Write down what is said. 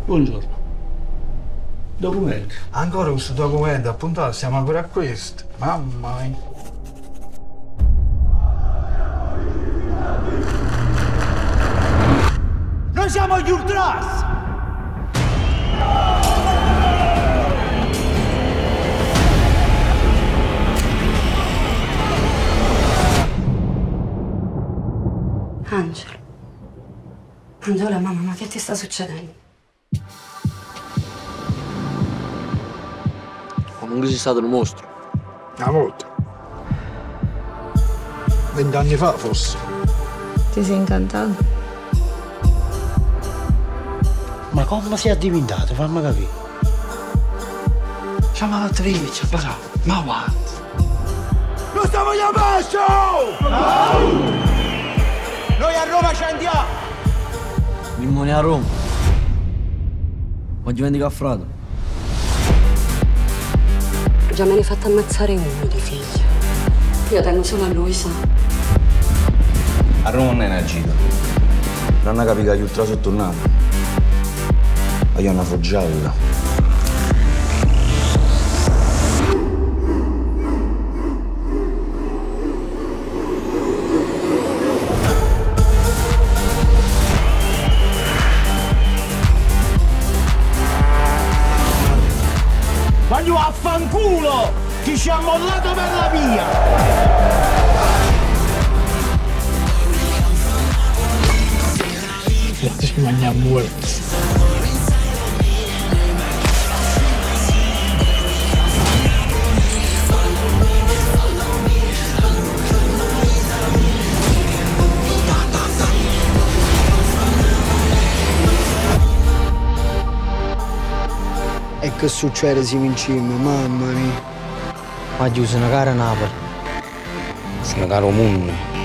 Buongiorno. Documenti. Ancora questo documento, appuntato, siamo ancora a questo. Mamma mia. Noi siamo gli Ultras! Angelo. Angelo, mamma, ma che ti sta succedendo? Comunque sei stato un mostro. Una volta. 20 anni fa, forse. Ti sei incantato? Ma come sei diventato? Fammi capire. Siamo a Trivice, però. Ma guarda. Noi stiamo a basso! Noi a Roma ci andiamo! Limone a Roma. Oggi vendi caffrato. Già me ne hai fatto ammazzare uno di figlia. Io tengo solo a lui, sa. A Roma non è una gita. Non ha capito che gli ultra sono tornati. Ma io ho una foggialla. Voglio affanculo! Ti ci ha mollato per la via! Ci mangiamo morti. E che succede se vinciamo, mamma mia? Oggi uso una cara Napoli. Sono caro mondo.